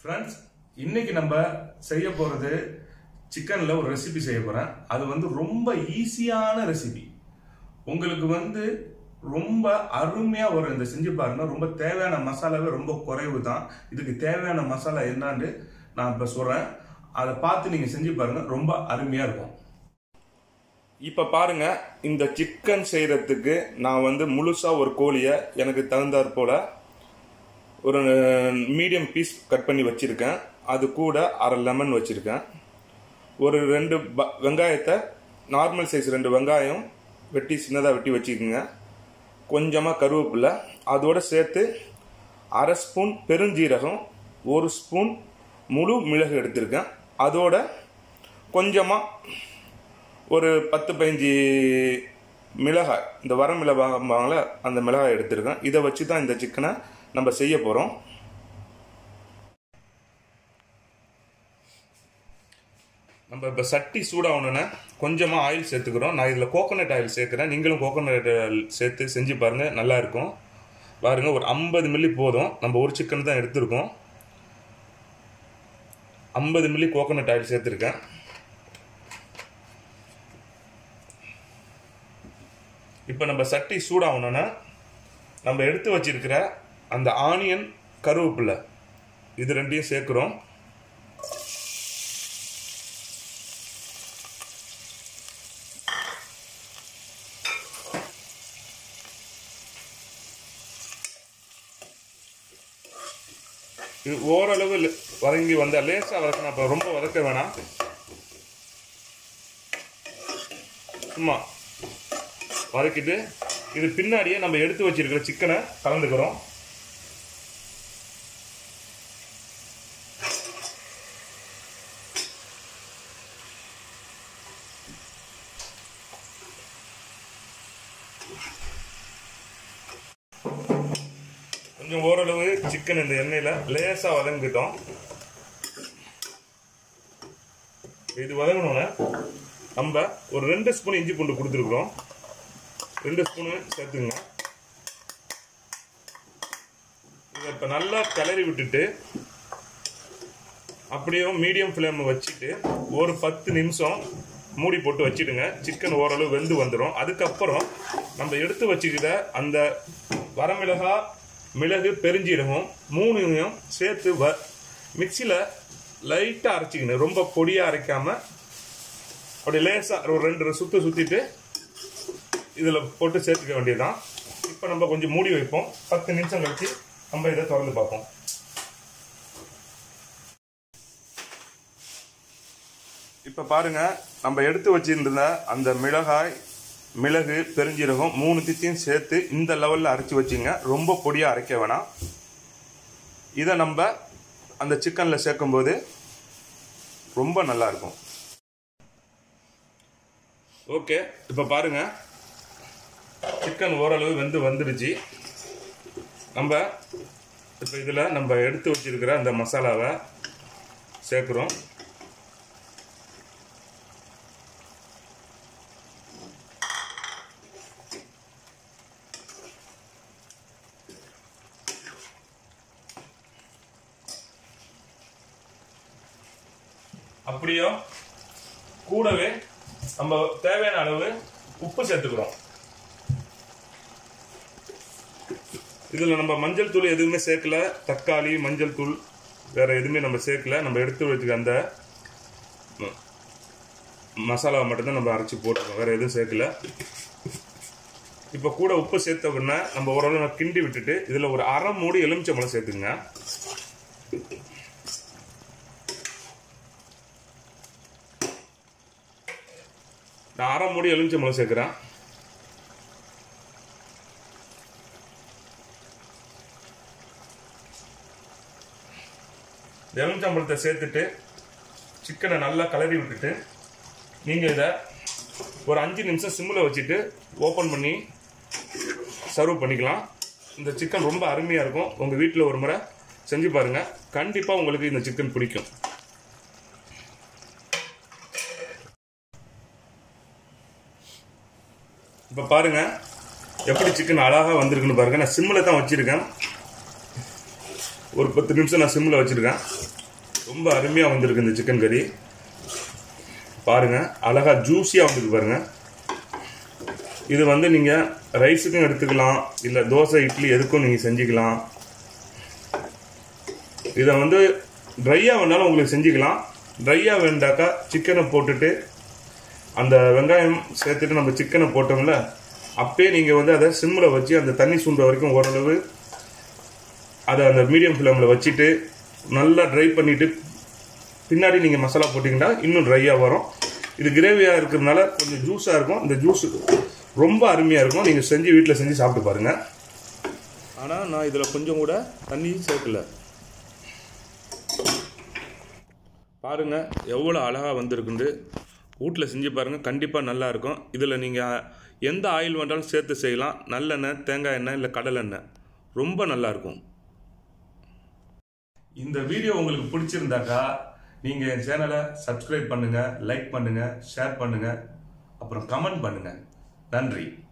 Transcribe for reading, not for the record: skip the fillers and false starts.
Friends, இன்னைக்கு நம்ம செய்ய போறது சிக்கன்ல ஒரு ரெசிபி செய்ய போறேன். அது ரொம்ப ஈஸியான ரெசிபி. உங்களுக்கு ரொம்ப அருமையா வரும். இந்த செஞ்சு பாருங்க. ரொம்ப தேவையான மசாலாவே ரொம்ப குறைவு தான். இதுக்கு தேவையான மசாலா என்னன்னு நான் இப்ப சொல்றேன். அதை பார்த்து நீங்க செஞ்சு பாருங்க. ரொம்ப அருமையா இருக்கும். இப்ப பாருங்க, இந்த சிக்கன் செய்யறதுக்கு நான் முழுசா ஒரு கோழியை எனக்கு தகுந்தாற் போல ஒரு மீடியம் பீஸ் கட் பண்ணி வச்சிருக்கேன். அது கூட அரை லெமன் வச்சிருக்கேன். ஒரு 2 வெங்காயத்தை நார்மல் சைஸ் 2 வெங்காயம் வெட்டி சின்னதாக வெட்டி வச்சுக்கோங்க. கொஞ்சமாக கருவேப்பிலை, அதோடு சேர்த்து அரை ஸ்பூன் பெருஞ்சீரகம், 1 ஸ்பூன் முழு மிளகு எடுத்திருக்கேன். அதோட கொஞ்சமாக ஒரு 10-15 மிளகாய், இந்த வர மிளகாய் அந்த மிளகாய் எடுத்திருக்கேன். இதை வச்சு தான் இந்த சிக்கனை நம்ம செய்ய போகிறோம். நம்ம இப்போ சட்டி சூடாகணுன்னா கொஞ்சமாக ஆயில் சேர்த்துக்கிறோம். நான் இதில் கோகோனட் ஆயில் சேர்க்குறேன். நீங்களும் கோகோனட் ஆயில் சேர்த்து செஞ்சு பாருங்கள், நல்லா இருக்கும். பாருங்கள், ஒரு 50 மில்லி போதும். நம்ம ஒரு சிக்கன் தான் எடுத்திருக்கோம். 50 மில்லி கோகோனட் ஆயில் சேர்த்துருக்கேன். இப்போ நம்ம சட்டி சூடாகணுன்னா நம்ம எடுத்து வச்சிருக்கிற அந்த ஆனியன், கருவேப்பிலை இது ரெண்டையும் சேர்க்குறோம். இது ஓரளவு வதங்கி வந்தால் லேசாக வதக்கணும். அப்போ ரொம்ப வதக்க வேணாம். சும்மா வதக்கிட்டு இது பின்னாடியே நம்ம எடுத்து வச்சிருக்கிற சிக்கனை கலந்துக்கிறோம். கொஞ்சம் ஓரளவு சிக்கன் இந்த எண்ணெயில லேசா வதங்கிட்டோம். இது வதங்கணும்னா நம்ம ஒரு 2 ஸ்பூன் இஞ்சி பூண்டு கொடுத்துருக்குறோம். 2 ஸ்பூனு சேர்த்துங்க. இதை இப்போ நல்லா கிளறி விட்டுட்டு அப்படியே மீடியம் ஃப்ளேம் வச்சுட்டு ஒரு 10 நிமிஷம் மூடி போட்டு வச்சுடுங்க. சிக்கன் ஓரளவு வெந்து வந்துடும். அதுக்கப்புறம் நம்ம எடுத்து வச்சுக்கிற அந்த வரமிளகாய், மிளகு, பெருஞ்சீரகம் 3யும் சேர்த்து மிக்சியில் லைட்டாக அரைச்சிக்கணும். ரொம்ப பொடியாக அரைக்காமல் அப்படி லேசாக ஒரு 2 சுற்று சுற்றிட்டு இதில் போட்டு சேர்த்துக்க வேண்டியதுதான். இப்போ நம்ம கொஞ்சம் மூடி வைப்போம். 10 நிமிஷம் கழிச்சு நம்ம இதை திறந்து பார்ப்போம். இப்போ பாருங்க, நம்ம எடுத்து வச்சிருந்த அந்த மிளகாய், மிளகு, பெருஞ்சீரகம் 3த்தையும் சேர்த்து இந்த லெவலில் அரைச்சி வச்சுங்க. ரொம்ப பொடியாக அரைக்க வேணாம். இதை நம்ம அந்த சிக்கனில் சேர்க்கும்போது ரொம்ப நல்லா இருக்கும். ஓகே, இப்போ பாருங்க, சிக்கன் ஓரளவு வந்துடுச்சு. நம்ம இப்போ இதில் நம்ம எடுத்து வச்சிருக்கிற அந்த மசாலாவை சேர்க்குறோம். அப்படியோ கூடவே நம்ம தேவையான அளவு உப்பு சேர்த்துக்கிறோம். இதில் நம்ம மஞ்சள் தூள் எதுவுமே சேர்க்கல. தக்காளி, மஞ்சள் தூள் வேற எதுவுமே நம்ம சேர்க்கல. நம்ம எடுத்து வச்சுக்க அந்த மசாலாவை மட்டும்தான் நம்ம அரைச்சி போட்டுருக்கோம். வேற எதுவும் சேர்க்கல. இப்போ கூட உப்பு சேர்த்த உடனே நம்ம ஓரளவு கிண்டி விட்டுட்டு இதில் ஒரு அரை மூடி எலுமிச்சம்பழம் சேர்த்துங்க. நான் அரை மூடி எலுமிச்சம்பழம் சேர்க்கிறேன். எலுமிச்சம்பழத்தை சேர்த்துட்டு சிக்கனை நல்லா கிளறி விட்டுட்டு நீங்கள் இதை ஒரு 5 நிமிஷம் சிம்மில் வச்சுட்டு ஓப்பன் பண்ணி சர்வ் பண்ணிக்கலாம். இந்த சிக்கன் ரொம்ப அருமையாக இருக்கும். உங்கள் வீட்டில் ஒரு முறை செஞ்சு பாருங்கள். கண்டிப்பாக உங்களுக்கு இந்த சிக்கன் பிடிக்கும். இப்போ பாருங்க, எப்படி சிக்கன் அழகாக வந்திருக்குன்னு பாருங்க. நான் சிம்மில் தான் வச்சுருக்கேன். ஒரு 10 நிமிஷம் நான் சிம்மில் வச்சுருக்கேன். ரொம்ப அருமையாக வந்திருக்கு இந்த சிக்கன் கறி. பாருங்க, அழகா ஜூஸியாக வந்திருக்கு பாருங்க. இது வந்து நீங்கள் ரைஸுக்கும் எடுத்துக்கலாம், இல்லை தோசை இட்லி எதுக்கும் நீங்கள் செஞ்சுக்கலாம். இதை வந்து ட்ரையாக வேணாலும் உங்களுக்கு செஞ்சுக்கலாம். ட்ரையாக வேண்டாக்கா சிக்கனை போட்டுட்டு அந்த வெங்காயம் சேர்த்துட்டு நம்ம சிக்கனை போட்டோம்ல, அப்பயே நீங்கள் வந்து அதை சிம்மில் வச்சு அந்த தண்ணி சுண்டுற வரைக்கும் ஓரளவு அதை அந்த மீடியம் ஃப்ளேமில் வச்சுட்டு நல்லா ட்ரை பண்ணிவிட்டு பின்னாடி நீங்கள் மசாலா போட்டிங்கன்னா இன்னும் ட்ரையாக வரும். இது கிரேவியாக இருக்கிறதுனால கொஞ்சம் ஜூஸாக இருக்கும். இந்த ஜூஸ் ரொம்ப அருமையாக இருக்கும். நீங்கள் செஞ்சு வீட்டில் செஞ்சு சாப்பிட்டு பாருங்கள். ஆனால் நான் இதில் கொஞ்சம் கூட தண்ணி சேர்க்கல. பாருங்கள் எவ்வளோ அழகாக வந்திருக்குண்டு. வீட்டில் செஞ்சு பாருங்கள், கண்டிப்பாக நல்லாயிருக்கும். இதில் நீங்கள் எந்த ஆயில் வேண்டாலும் சேர்த்து செய்யலாம். நல்லெண்ணெய், தேங்காய் எண்ணெய், இல்லை கடலை எண்ணெய், ரொம்ப நல்லாயிருக்கும். இந்த வீடியோ உங்களுக்கு பிடிச்சிருந்தாக்கா நீங்கள் என் சேனலை சப்ஸ்கிரைப் பண்ணுங்கள், லைக் பண்ணுங்கள், ஷேர் பண்ணுங்கள், அப்புறம் கமெண்ட் பண்ணுங்கள். நன்றி.